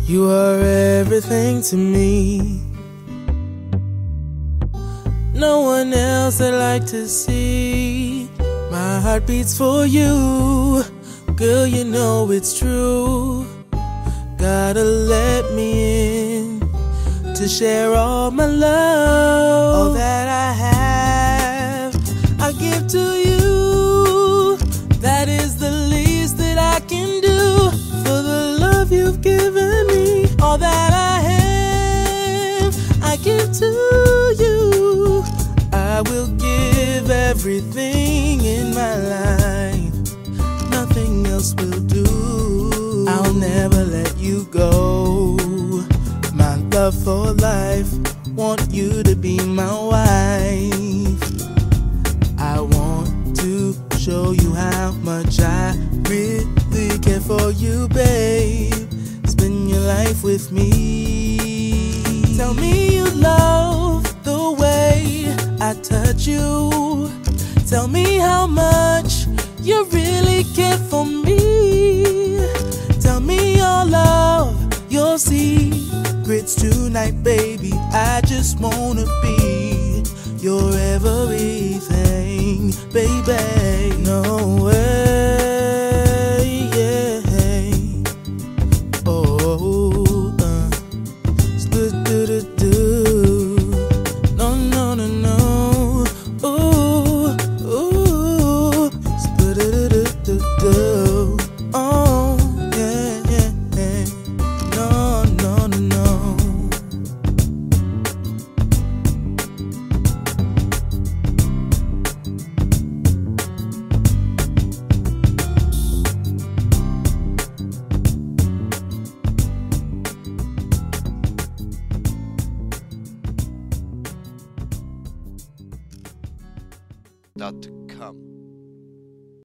You are everything to me. No one else I'd like to see. My heart beats for you. Girl, you know it's true. Gotta let me in to share all my love. All that I have, I give to you. That is the least that I can do for the love you've given me. All that I have, I give to you. I will give everything in my life. Nothing else will do. I'll never let you go. My love for life, want you to be my wife. I want to show you how much I really care for you, babe. Spend your life with me. Tell me you love the way I touch you. Tell me how much you really care for me. Tell me your love, your secrets tonight, baby. I just wanna be your everything, baby. No way, yeah. Oh, do. No, no, no, no. Ooh, ooh. Do. Oh, yeah, yeah. No, no, no, no. .com